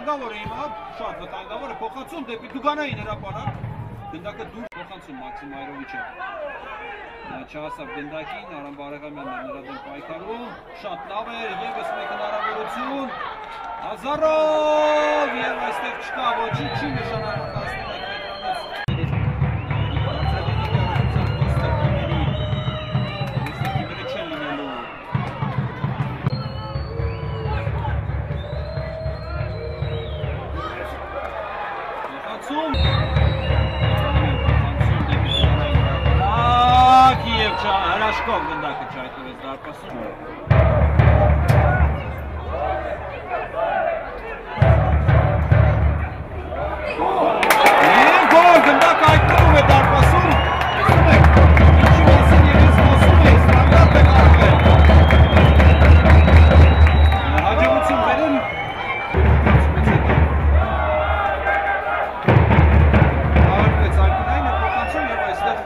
վտանգավոր է հիմա, շատ վտանգավոր է, փոխանցում դեպի Դուգանային հրապարակ, գնդակը դուրս փոխանցում Մաքսիմ Այրովիչը, չհասավ գնդակին, Արամ Բարեղամյանն է նրա դեմ պայքարում, շատ լավ էր, ևս մեկ հնարավորություն, Ազարով և այստեղ չկա, ոչինչ չի նշանակում 11 հրաշքով գնդակը չայտնվեց դարպասում։ Գոլ գնդակը այտնվում է դարպասում։ Տեսնում եք, ինչի մասին ես խոսում է, ստանդարտ է կարող է։ Հաջողություն բերել։ Հարվեց Ալպինայինը փոխանցում և այստեղ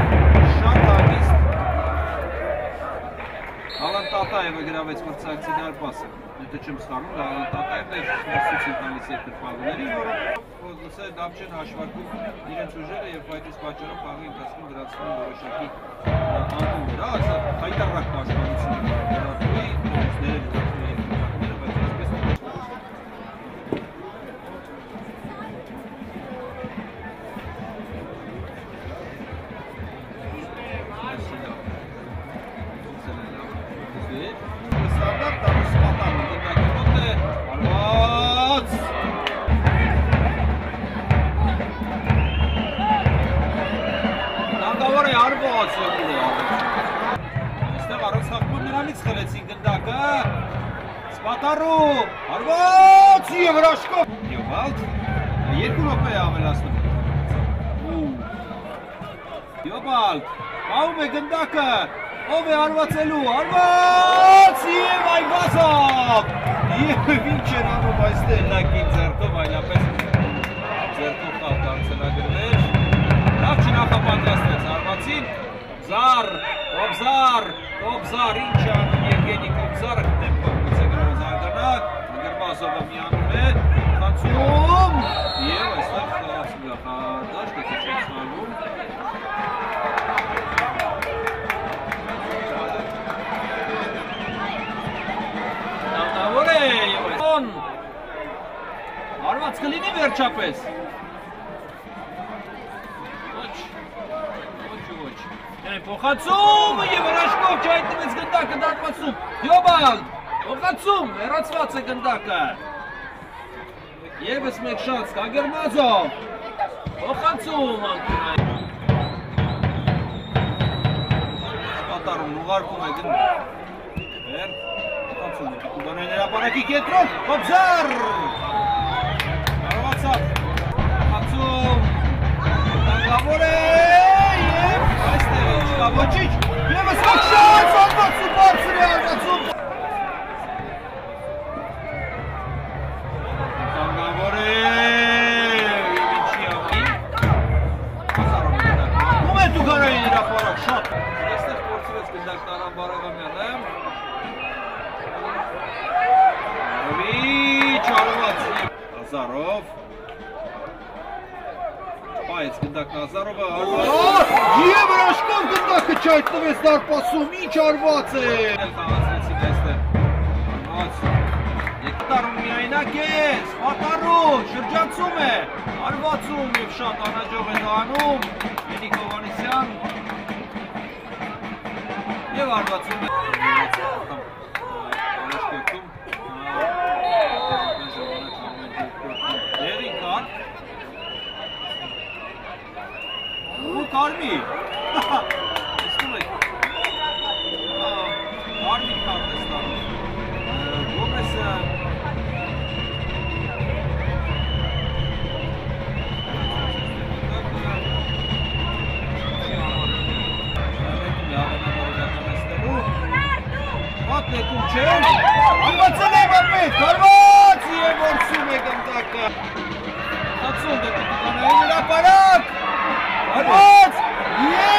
Ալան Տատաևը գրավեց մրցակցի դարպասը, եթե չեմ սխալվում, Ալան Տատաևն էր ներսուցին տալիս երկրպագուներին, որը դապ չեն հաշվարկում իրենց ուժերը և այդ պատճառով խաղի ընթացքում դրացնում որոշակի անկում վրա, հայտարարակ պաշտպանություն դրատուի, ներսները դրատուի երկրպագուները, բայց այսպես Ստանդարտ դա սպատարում գնդակի մոտ է, արված Տանգավոր է արված Այստեղ առոցախպում նրանից խլեցին գնդակը Սպատարում, արված և հրաշքով Յոբալտ, երկու ռոպե է ավելացնում Յոբալտ, պահում է գնդակը Ով է արվածելու, արված և այվազավ Եվ ինչ են անում այստեղ լակին ձերքով, այլապես ձերքով խաղ կարծելագրվեր Լավ չնախապատրաստվեց արվածին Կոբզար, ինչ է անում Եվգենի Կոբզարը Տեմպակույց է գրոզ արգանակ Գրմազովը միանում է, խանցում Եվ այստեղ դաշտ է քիչ են սվալում Արված կլինի վերջապես Ոչ Փոխացում և հրաշքով չայտնվեց գնդակը դարպասում Յոբալ Փոխացում հեռացված է գնդակը Եվս մեկ շանս Կագերմազով Փոխացում անկյունային Սպատարում ուղարկում է գնդակ Դուգանային հրապարակի կետրոն, Կոբզար Կարողացավ Հացում Տանգավոր է Եվ այստեղ է չկա ոչիչ Եվս մոքշած Ալվածում բարձր է ալվածում Տանգավոր է Եվ ինչի ավին Ում է Դուգանային հրապարակ շատ Այստեղ կորցրեց գնդակ Արամ Բարեղամյանը Ազարով Պայեց գնդակն Ազարովը Եվ հրաշքով գնդակը չայտնվեց դարպասում Ինչ արված է Խաղացրեցին այստեղ Արված Երկտարում միայնակ է Սպատարում Շրջանցում է Արվածում և շատ անհաջող է դանում Ենիկ Հովանեսյան Եվ արվածում է Հրաշքերքում Դերին կար Ու կարմի Իսկում եք Կարմի կարդ է ստանում Գոմեսը Պատնետում չեն Արվածել է մապետ Արված և որսում է գնդակը Հացում դեպի Դուգանային հրապարակ Արված Եվ